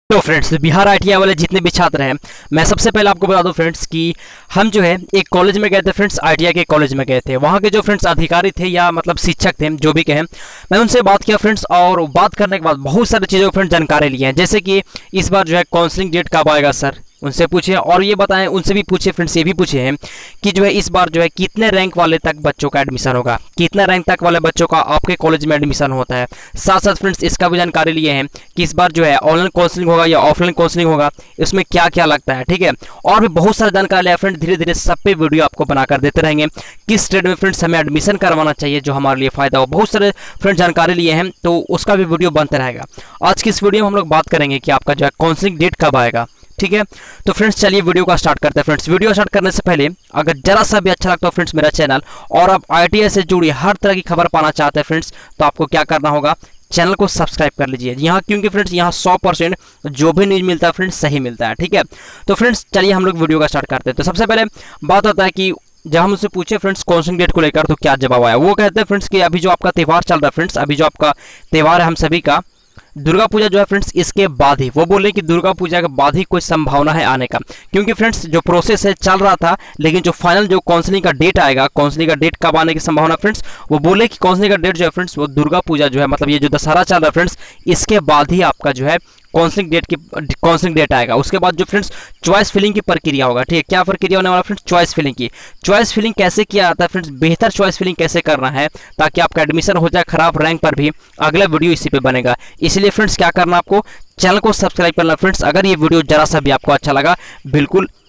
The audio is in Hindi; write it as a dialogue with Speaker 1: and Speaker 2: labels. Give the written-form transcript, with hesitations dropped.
Speaker 1: तो फ्रेंड्स बिहार आईटीआई वाले जितने भी छात्र हैं, मैं सबसे पहले आपको बता दूं फ्रेंड्स कि हम जो है एक कॉलेज में गए थे फ्रेंड्स, आईटीआई के कॉलेज में गए थे। वहाँ के जो फ्रेंड्स अधिकारी थे या मतलब शिक्षक थे, जो भी कहें, मैं उनसे बात किया फ्रेंड्स। और बात करने के बाद बहुत सारी चीज़ों फ्रेंड्स जानकारी ली हैं, जैसे कि इस बार जो है काउंसलिंग डेट कब आएगा सर, उनसे पूछे। और ये बताएं, उनसे भी पूछे फ्रेंड्स, ये भी पूछे हैं कि जो है इस बार जो है कितने रैंक वाले तक बच्चों का एडमिशन होगा, कितना रैंक तक वाले बच्चों का आपके कॉलेज में एडमिशन होता है। साथ साथ फ्रेंड्स इसका भी जानकारी लिए हैं कि इस बार जो है ऑनलाइन काउंसलिंग होगा या ऑफलाइन काउंसलिंग होगा, इसमें क्या क्या लगता है, ठीक है। और भी बहुत सारी जानकारी लिया फ्रेंड्स, धीरे धीरे सब पे वीडियो आपको बनाकर देते रहेंगे। किस स्टेट में फ्रेंड्स हमें एडमिशन करवाना चाहिए जो हमारे लिए फायदा हो, बहुत सारे फ्रेंड्स जानकारी लिए हैं, तो उसका भी वीडियो बनता रहेगा। आज की इस वीडियो में हम लोग बात करेंगे कि आपका जो है काउंसलिंग डेट कब आएगा, ठीक है। तो फ्रेंड्स चलिए वीडियो का स्टार्ट करते हैं। फ्रेंड्स वीडियो स्टार्ट करने से पहले अगर जरा सा भी अच्छा लगता हो फ्रेंड्स मेरा चैनल, और आप आईटीआई से जुड़ी हर तरह की खबर पाना चाहते हैं फ्रेंड्स, तो आपको क्या करना होगा, चैनल को सब्सक्राइब कर लीजिए यहाँ, क्योंकि फ्रेंड्स यहाँ 100% जो भी न्यूज़ मिलता है फ्रेंड्स सही मिलता है, ठीक है। तो फ्रेंड्स चलिए हम लोग वीडियो का स्टार्ट करते हैं। तो सबसे पहले बात होता है कि जब हम उससे पूछे फ्रेंड्स काउंसलिंग डेट को लेकर, तो क्या जवाब आया। वो कहते हैं फ्रेंड्स कि अभी जो आपका त्यौहार चल रहा है फ्रेंड्स, अभी जो आपका त्यौहार है हम सभी का, दुर्गा पूजा जो है फ्रेंड्स इसके बाद ही, वो बोले कि दुर्गा पूजा के बाद ही कोई संभावना है आने का, क्योंकि फ्रेंड्स जो प्रोसेस है चल रहा था, लेकिन जो फाइनल जो काउंसलिंग का डेट आएगा, काउंसलिंग का डेट कब आने की संभावना फ्रेंड्स, वो बोले कि काउंसलिंग का डेट जो है फ्रेंड्स वो दुर्गा पूजा जो है, मतलब ये जो दशहरा चल रहा है फ्रेंड्स, इसके बाद ही आपका जो है काउंसलिंग डेट आएगा। उसके बाद जो फ्रेंड्स चॉइस फिलिंग की प्रक्रिया होगा, ठीक है। क्या प्रक्रिया होने वाला फ्रेंड्स, चॉइस फिलिंग की। चॉइस फिलिंग कैसे किया जाता है फ्रेंड्स, बेहतर चॉइस फिलिंग कैसे करना है ताकि आपका एडमिशन हो जाए खराब रैंक पर भी, अगला वीडियो इसी पे बनेगा। इसलिए फ्रेंड्स क्या करना, आपको चैनल को सब्सक्राइब करना फ्रेंड्स। अगर ये वीडियो जरा सा भी आपको अच्छा लगा, बिल्कुल